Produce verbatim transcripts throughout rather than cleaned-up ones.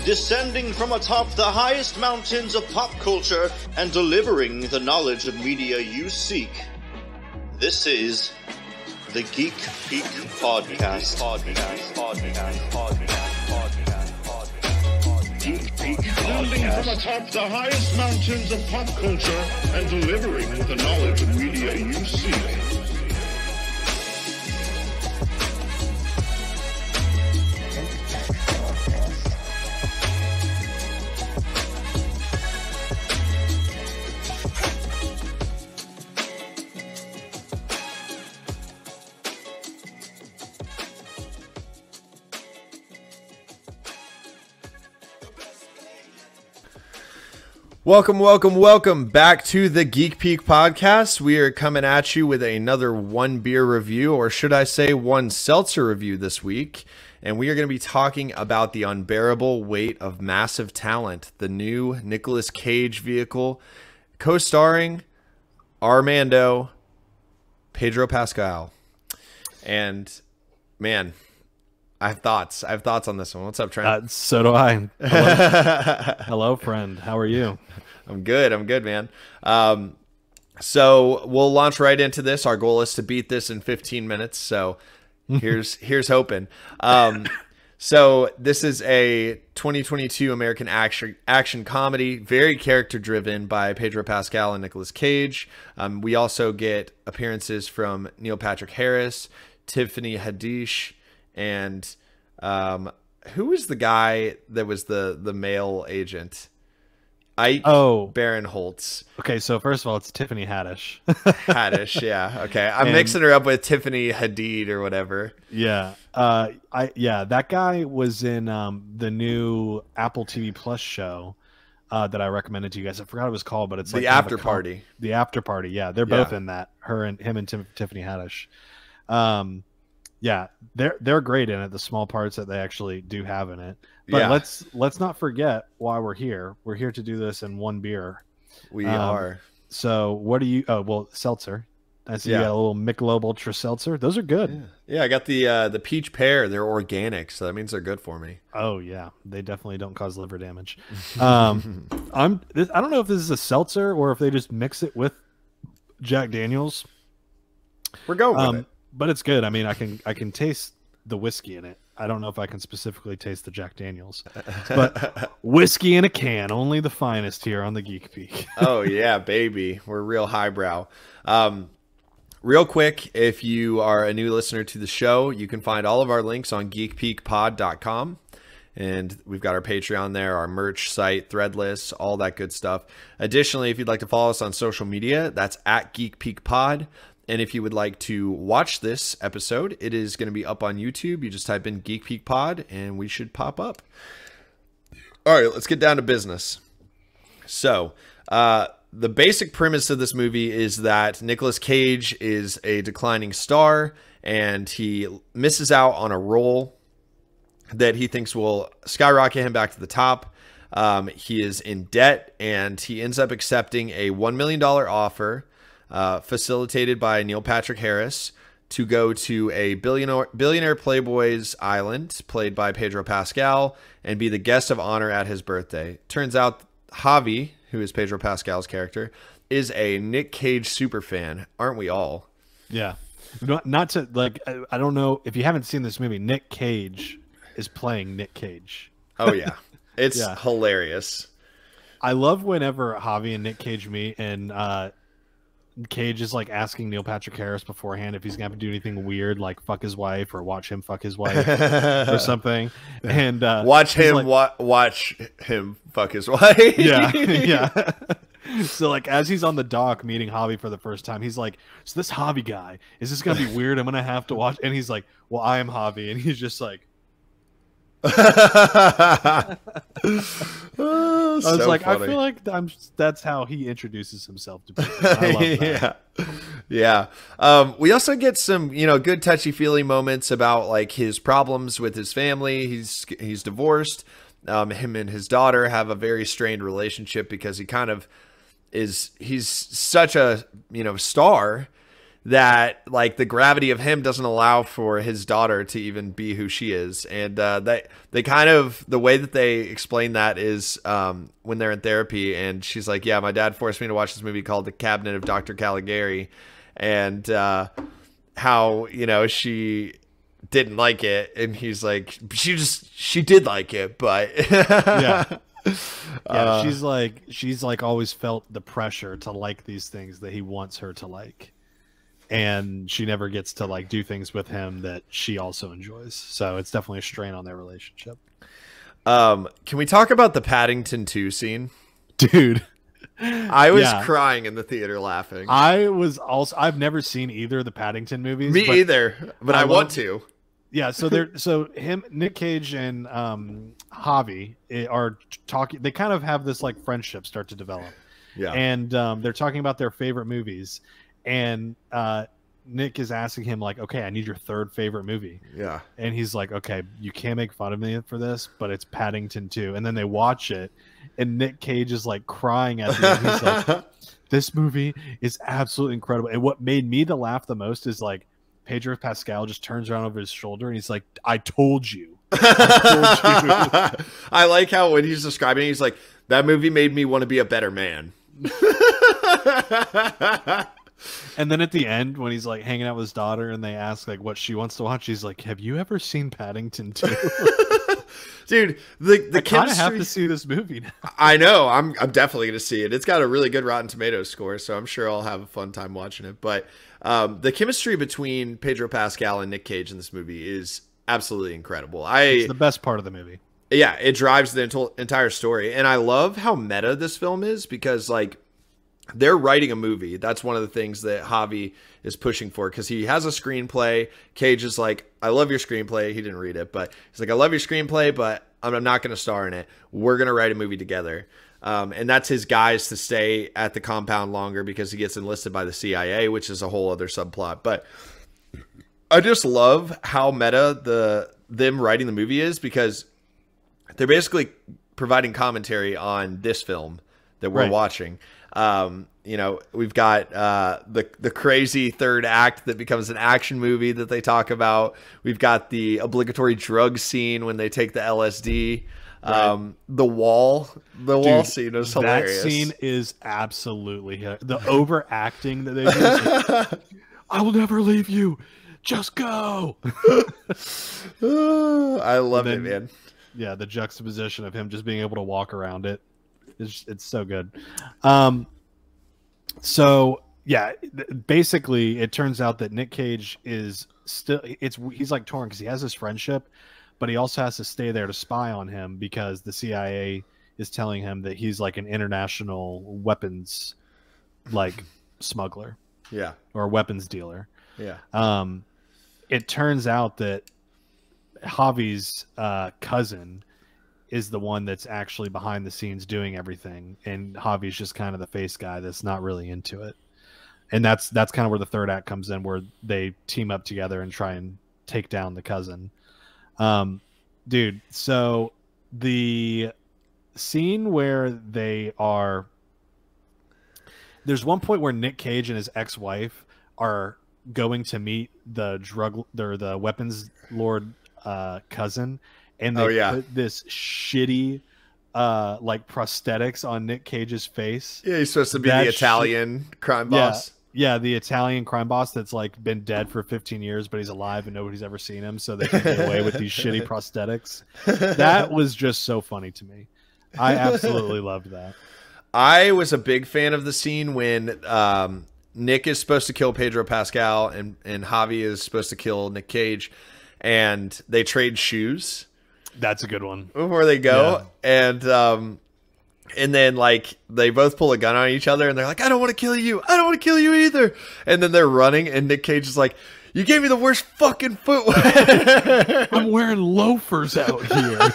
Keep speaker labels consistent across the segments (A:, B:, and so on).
A: descending from atop the highest mountains of pop culture and delivering the knowledge of media you seek. This is the Geek Peak Podcast. Podcast. Podcast. Podcast. Podcast. Geek Peak Descending from atop the highest mountains of pop culture and delivering the knowledge of media you seek.
B: Welcome, welcome, welcome back to the Geek Peak Podcast. We are coming at you with another one beer review, or should I say one seltzer review this week. And we are going to be talking about the unbearable weight of massive talent, the new Nicolas Cage vehicle, co-starring Armando, Pedro Pascal. And man, I have thoughts. I have thoughts on this one. What's up, Trent?
C: Uh, so do I. Hello. Hello, friend. How are you?
B: I'm good. I'm good, man. Um, so we'll launch right into this. Our goal is to beat this in fifteen minutes. So here's here's hoping. Um, so this is a twenty twenty-two American action action comedy, very character driven by Pedro Pascal and Nicolas Cage. Um, we also get appearances from Neil Patrick Harris, Tiffany Haddish, and um, who was the guy that was the the male agent? Ike
C: oh,
B: Barinholtz.
C: Okay, so first of all, it's Tiffany Haddish.
B: Haddish, yeah. Okay, I'm and, mixing her up with Tiffany Hadid or whatever.
C: Yeah, uh, I yeah, that guy was in um, the new Apple T V Plus show uh, that I recommended to you guys. I forgot what it was called, but it's
B: the
C: like
B: After Party.
C: The After Party. Yeah, they're
B: yeah.
C: both in that. Her and him and Tim, Tiffany Haddish. Um, yeah, they're they're great in it. The small parts that they actually do have in it. But yeah. let's let's not forget why we're here. We're here to do this in one beer.
B: We
C: um,
B: are.
C: So what do you? Oh well, seltzer. I see
B: yeah.
C: you got a little Michelob Ultra Seltzer. Those are good.
B: Yeah, yeah I got the uh, the peach pear. They're organic, so that means they're good for me.
C: Oh yeah, they definitely don't cause liver damage. um, I'm. This, I don't know if this is a seltzer or if they just mix it with Jack Daniels.
B: We're going with
C: um,
B: it.
C: But it's good. I mean, I can I can taste the whiskey in it. I don't know if I can specifically taste the Jack Daniels, but whiskey in a can, only the finest here on the Geek Peak.
B: Oh yeah, baby. We're real highbrow. Um, real quick, if you are a new listener to the show, you can find all of our links on geek peak pod dot com. And we've got our Patreon there, our merch site, thread lists, all that good stuff. Additionally, if you'd like to follow us on social media, that's at Geek Peak Pod. And if you would like to watch this episode, it is going to be up on YouTube. You just type in Geek Peak Pod and we should pop up. All right, let's get down to business. So, uh, the basic premise of this movie is that Nicolas Cage is a declining star and he misses out on a role that he thinks will skyrocket him back to the top. Um, he is in debt and he ends up accepting a one million dollars offer Uh, facilitated by Neil Patrick Harris to go to a billionaire billionaire playboy's island, played by Pedro Pascal, and be the guest of honor at his birthday. Turns out Javi, who is Pedro Pascal's character, is a Nick Cage superfan. Aren't we all?
C: Yeah. Not, not to, like, I, I don't know, if you haven't seen this movie, Nick Cage is playing Nick Cage.
B: Oh, yeah. It's
C: yeah.
B: hilarious.
C: I love whenever Javi and Nick Cage meet, and uh, Cage is like asking Neil Patrick Harris beforehand if he's gonna have to do anything weird, like fuck his wife or watch him fuck his wife or something. And uh,
B: watch him
C: like,
B: wa- watch him fuck his wife.
C: Yeah, yeah. So like as he's on the dock meeting Javi for the first time, he's like, "So this Javi guy, is this gonna be weird? I'm gonna have to watch." And he's like, "Well, I am Javi," and he's just like.
B: oh,
C: I was
B: so
C: like,
B: funny.
C: I feel like I'm, that's how he introduces himself to people. I love that.
B: yeah, yeah. Um, we also get some, you know, good touchy feely moments about like his problems with his family. He's he's divorced. Um, him and his daughter have a very strained relationship because he kind of is he's such a you know star that like the gravity of him doesn't allow for his daughter to even be who she is. And uh, that they kind of, the way that they explain that is um, when they're in therapy and she's like, yeah, my dad forced me to watch this movie called The Cabinet of Doctor Caligari. And uh, how, you know, she didn't like it. And he's like, she just, she did like it, but
C: yeah. Yeah,
B: uh,
C: she's like, she's like always felt the pressure to like these things that he wants her to like. And she never gets to like do things with him that she also enjoys. So it's definitely a strain on their relationship.
B: Um, can we talk about the Paddington two scene?
C: Dude,
B: I was
C: yeah.
B: crying in the theater laughing.
C: I was also, I've never seen either of the Paddington movies.
B: Me
C: but
B: either, but I, I want to.
C: Yeah, so they're so him, Nick Cage, and um, Javi are talking. They kind of have this like friendship start to develop.
B: Yeah,
C: and um, they're talking about their favorite movies. And uh, Nick is asking him like, okay, I need your third favorite movie.
B: Yeah.
C: And he's like, okay, you can't make fun of me for this, but it's Paddington two. And then they watch it, and Nick Cage is like crying at the end. He's like, this movie is absolutely incredible. And what made me to laugh the most is like Pedro Pascal just turns around over his shoulder and he's like, I told you. I told you.
B: I like how when he's describing it, he's like, that movie made me want to be a better man.
C: And then at the end, when he's like hanging out with his daughter and they ask like what she wants to watch, he's like, have you ever seen Paddington two?
B: Dude, the the
C: I kind of have to see this movie now.
B: I know. I'm I'm definitely going to see it. It's got a really good Rotten Tomatoes score, so I'm sure I'll have a fun time watching it. But um, the chemistry between Pedro Pascal and Nick Cage in this movie is absolutely incredible. I
C: It's the best part of the movie.
B: Yeah, it drives the ent- entire story. And I love how meta this film is because like they're writing a movie. That's one of the things that Javi is pushing for because he has a screenplay. Cage is like, I love your screenplay. He didn't read it, but he's like, I love your screenplay, but I'm not going to star in it. We're going to write a movie together. Um, and that's his guys to stay at the compound longer because he gets enlisted by the C I A, which is a whole other subplot. But I just love how meta the them writing the movie is because they're basically providing commentary on this film that we're
C: right.
B: watching. Um, you know, we've got uh, the the crazy third act that becomes an action movie that they talk about. We've got the obligatory drug scene when they take the L S D. Right. Um, the wall, the Dude, wall scene is hilarious.
C: That scene is absolutely the overacting that they do. Like, I will never leave you. Just go.
B: I love then, it, man.
C: Yeah, the juxtaposition of him just being able to walk around it. It's, it's so good. Um, so yeah, basically it turns out that Nick Cage is still, it's, he's like torn because he has this friendship, but he also has to stay there to spy on him because the C I A is telling him that he's like an international weapons, like smuggler.
B: Yeah.
C: Or weapons dealer.
B: Yeah.
C: Um, it turns out that Javi's uh, cousin is the one that's actually behind the scenes doing everything, and Javi's just kind of the face guy that's not really into it. And that's that's kind of where the third act comes in, where they team up together and try and take down the cousin. Um, dude, so the scene where they are, there's one point where Nick Cage and his ex-wife are going to meet the drug or the weapons lord uh, cousin. And they
B: oh, yeah.
C: put this shitty, uh, like prosthetics on Nick Cage's face.
B: Yeah, he's supposed to be that the Italian shit. crime boss.
C: Yeah, yeah, the Italian crime boss that's like been dead for fifteen years, but he's alive and nobody's ever seen him, so they can get away with these shitty prosthetics. That was just so funny to me. I absolutely loved that.
B: I was a big fan of the scene when um, Nick is supposed to kill Pedro Pascal and and Javi is supposed to kill Nick Cage, and they trade shoes.
C: That's a good one.
B: Before they go. Yeah. And um and then like they both pull a gun on each other and they're like, I don't want to kill you. I don't want to kill you either. And then they're running and Nick Cage is like, you gave me the worst fucking footwear.
C: I'm wearing loafers out here.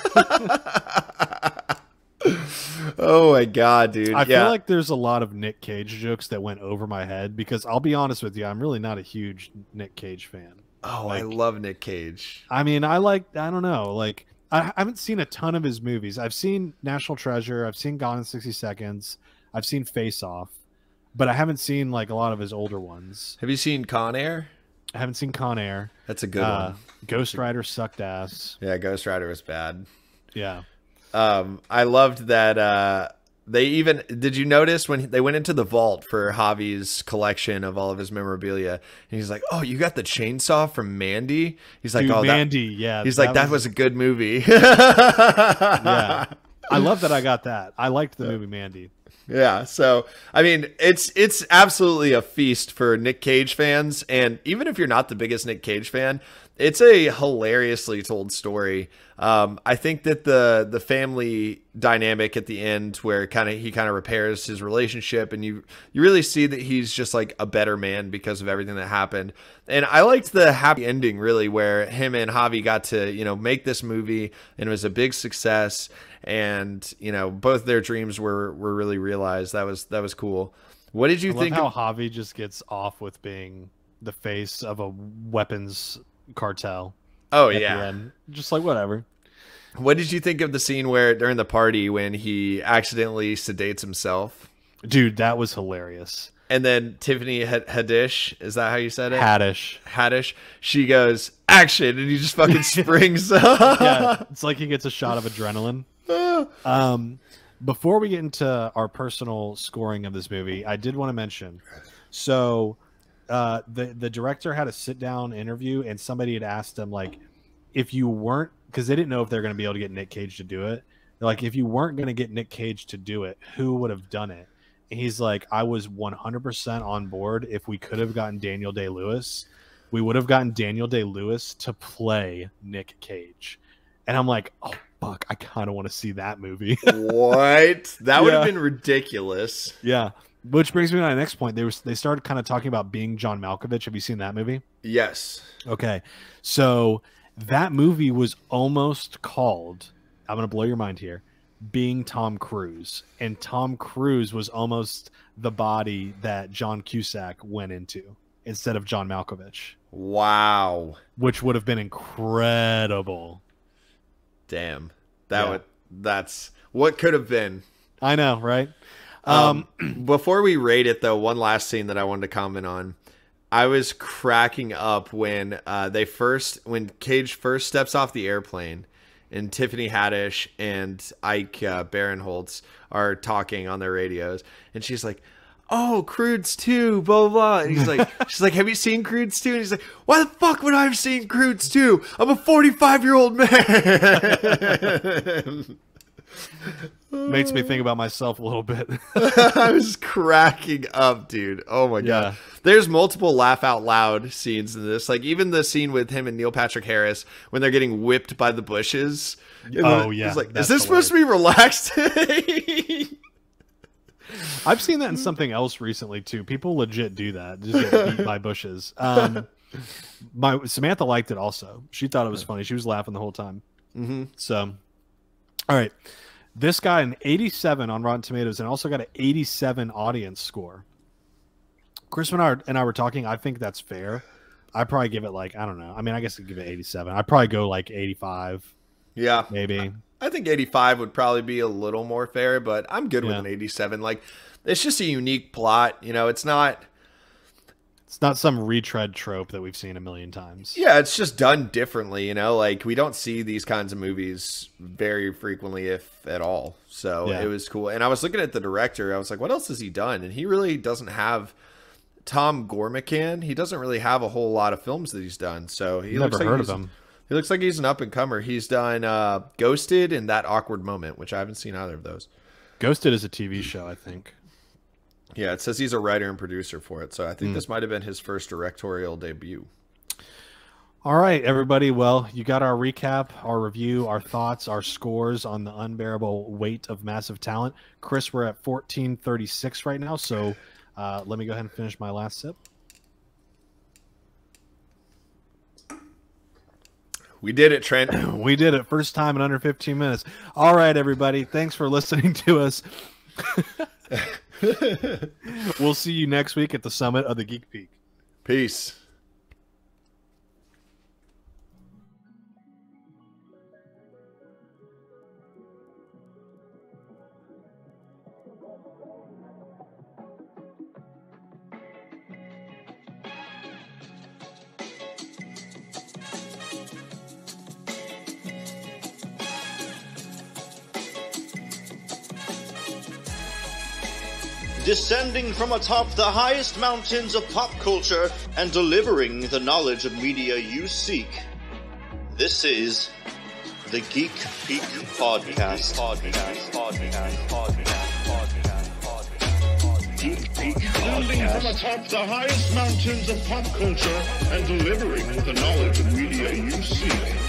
B: Oh my god, dude.
C: I
B: yeah.
C: feel like there's a lot of Nick Cage jokes that went over my head because I'll be honest with you, I'm really not a huge Nick Cage fan.
B: Oh,
C: like,
B: I love Nick Cage.
C: I mean, I like, I don't know, like I haven't seen a ton of his movies. I've seen National Treasure. I've seen Gone in sixty seconds. I've seen Face Off. but I haven't seen like a lot of his older ones.
B: Have you seen Con Air?
C: I haven't seen Con Air.
B: That's a good
C: uh,
B: one.
C: Ghost Rider sucked ass.
B: Yeah, Ghost Rider was bad.
C: Yeah.
B: Um, I loved that. Uh, they even did. You notice when they went into the vault for Javi's collection of all of his memorabilia, and he's like, "Oh, you got the chainsaw from Mandy." He's like,
C: Dude,
B: "Oh,
C: Mandy,
B: that,
C: yeah."
B: He's like, "That was, was a good movie."
C: Yeah, I love that I got that. I liked the movie Mandy.
B: Yeah, so I mean, it's it's absolutely a feast for Nick Cage fans, and even if you're not the biggest Nick Cage fan, it's a hilariously told story. Um, I think that the the family dynamic at the end, where kind of he kind of repairs his relationship, and you you really see that he's just like a better man because of everything that happened. And I liked the happy ending, really, where him and Javi got to you know make this movie, and it was a big success. And you know both their dreams were were really realized. That was that was cool. What did you
C: I
B: think?
C: Love how Javi just gets off with being the face of a weapons cartel.
B: Oh yeah,
C: just like whatever.
B: What did you think of the scene where during the party when he accidentally sedates himself?
C: Dude, that was hilarious.
B: And then Tiffany Haddish, is that how you said it?
C: Haddish.
B: Haddish. She goes, action, and he just fucking springs.
C: Yeah, it's like he gets a shot of adrenaline. um, before we get into our personal scoring of this movie, I did want to mention, so uh, the the director had a sit down interview, and somebody had asked him like, if you weren't, because they didn't know if they're going to be able to get Nick Cage to do it. They're like, if you weren't going to get Nick Cage to do it, who would have done it? And he's like, I was one hundred percent on board. If we could have gotten Daniel Day-Lewis, we would have gotten Daniel Day-Lewis to play Nick Cage. And I'm like, oh, fuck, I kind of want to see that movie.
B: What? That would
C: Yeah.
B: have been ridiculous.
C: Yeah. Which brings me to my next point. They were they started kind of talking about Being John Malkovich. Have you seen that movie?
B: Yes.
C: Okay. So that movie was almost called, I'm going to blow your mind here, Being Tom Cruise. And Tom Cruise was almost the body that John Cusack went into instead of John Malkovich.
B: Wow.
C: Which would have been incredible.
B: Damn. That
C: Yeah.
B: would that's what could have been.
C: I know, right?
B: Um, before we rate it, though, one last scene that I wanted to comment on. I was cracking up when uh, they first, when Cage first steps off the airplane, and Tiffany Haddish and Ike uh, Barinholtz are talking on their radios, and she's like, "Oh, Crudes two, blah blah blah." And he's like, "She's like, have you seen Crudes two?" And he's like, "Why the fuck would I have seen Crudes two? I'm a forty-five year old man."
C: Makes me think about myself a little bit.
B: I was cracking up, dude. Oh my
C: Yeah.
B: god. There's multiple laugh out loud scenes in this. Like even the scene with him and Neil Patrick Harris when they're getting whipped by the bushes.
C: Oh, yeah,
B: It's like, is
C: that's
B: this supposed to be relaxed?
C: I've seen that in something else recently too. People legit do that. Just get beat by bushes. Um, my Samantha liked it also. She thought it was funny. She was laughing the whole time.
B: Mm-hmm.
C: So, all right. This got an eighty-seven on Rotten Tomatoes and also got an eighty-seven audience score. Chris and I, and I were talking. I think that's fair. I'd probably give it like, I don't know. I mean, I guess I'd give it eighty-seven. I'd probably go like eighty-five.
B: Yeah.
C: Maybe.
B: I think eighty-five would probably be a little more fair, but I'm good with
C: Yeah.
B: an eighty-seven. Like, it's just a unique plot. You know, it's not...
C: It's not some retread trope that we've seen a million times.
B: Yeah, it's just done differently, you know? Like, we don't see these kinds of movies very frequently, if at all. So
C: Yeah.
B: it was cool. And I was looking at the director. I was like, what else has he done? And he really doesn't have... Tom Gormican, he doesn't really have a whole lot of films that he's done. So he
C: Never
B: looks like
C: heard
B: he's,
C: of him.
B: He looks like he's an up-and-comer. He's done uh, Ghosted and That Awkward Moment, which I haven't seen either of those.
C: Ghosted is a T V show, I think.
B: Yeah, it says he's a writer and producer for it. So I think
C: Mm.
B: this might have been his first directorial debut.
C: All right, everybody. Well, you got our recap, our review, our thoughts, our scores on the unbearable weight of massive talent. Chris, we're at fourteen thirty-six right now, so uh, let me go ahead and finish my last sip.
B: We did it, Trent.
C: We did it. First time in under fifteen minutes. All right, everybody. Thanks for listening to us. We'll see you next week at the summit of the Geek Peak.
B: Peace.
A: Descending from atop the highest mountains of pop culture and delivering the knowledge of media you seek. This is the Geek Peak Podcast. Podcast. Podcast. Podcast. Podcast. Geek Peak. Descending from atop the highest mountains of pop culture and delivering the knowledge of media you seek.